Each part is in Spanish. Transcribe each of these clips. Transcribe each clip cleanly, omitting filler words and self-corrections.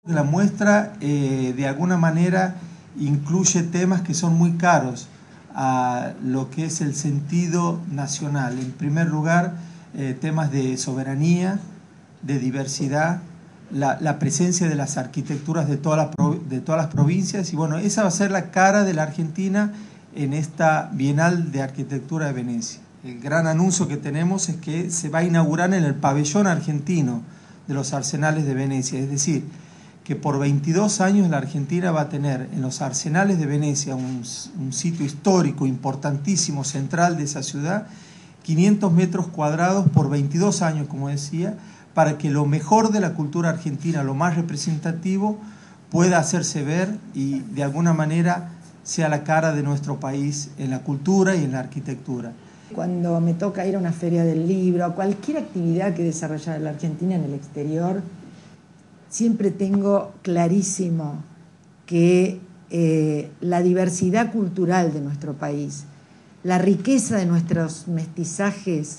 La muestra de alguna manera incluye temas que son muy caros a lo que es el sentido nacional. En primer lugar, temas de soberanía, de diversidad, la presencia de las arquitecturas de todas las provincias, y bueno, esa va a ser la cara de la Argentina en esta Bienal de Arquitectura de Venecia. El gran anuncio que tenemos es que se va a inaugurar en el pabellón argentino de los Arsenales de Venecia, es decir, que por 22 años la Argentina va a tener en los Arsenales de Venecia, un sitio histórico importantísimo, central de esa ciudad, 500 metros cuadrados por 22 años, como decía, para que lo mejor de la cultura argentina, lo más representativo, pueda hacerse ver y de alguna manera sea la cara de nuestro país en la cultura y en la arquitectura. Cuando me toca ir a una feria del libro, a cualquier actividad que desarrolla la Argentina en el exterior, siempre tengo clarísimo que la diversidad cultural de nuestro país, la riqueza de nuestros mestizajes,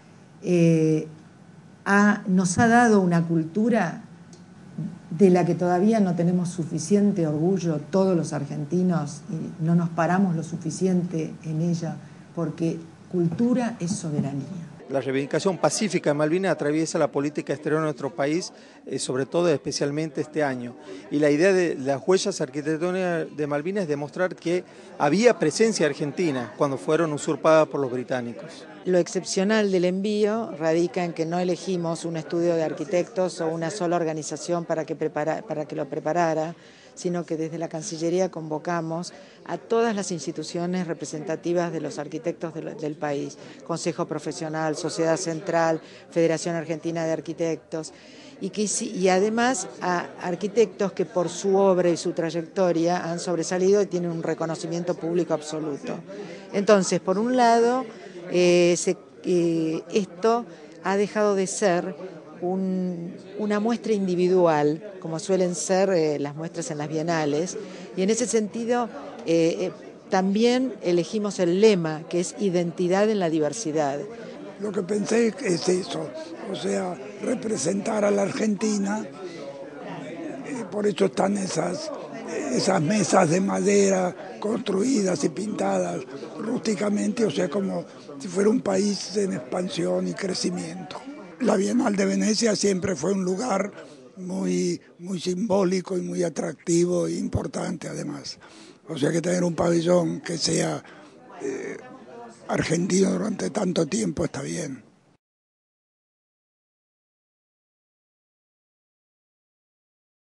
nos ha dado una cultura de la que todavía no tenemos suficiente orgullo todos los argentinos y no nos paramos lo suficiente en ella, porque cultura es soberanía. La reivindicación pacífica de Malvinas atraviesa la política exterior de nuestro país, sobre todo especialmente este año. Y la idea de las huellas arquitectónicas de Malvinas es demostrar que había presencia argentina cuando fueron usurpadas por los británicos. Lo excepcional del envío radica en que no elegimos un estudio de arquitectos o una sola organización para que lo preparara, sino que desde la Cancillería convocamos a todas las instituciones representativas de los arquitectos del país, Consejo Profesional, Sociedad Central, Federación Argentina de Arquitectos, y además a arquitectos que por su obra y su trayectoria han sobresalido y tienen un reconocimiento público absoluto. Entonces, por un lado, esto ha dejado de ser una muestra individual, como suelen ser las muestras en las bienales, y en ese sentido también elegimos el lema, que es identidad en la diversidad. Lo que pensé es eso, o sea, representar a la Argentina, por eso están esas mesas de madera construidas y pintadas rústicamente, o sea, como si fuera un país en expansión y crecimiento. La Bienal de Venecia siempre fue un lugar muy simbólico y muy atractivo e importante además. O sea que tener un pabellón que sea argentino durante tanto tiempo está bien.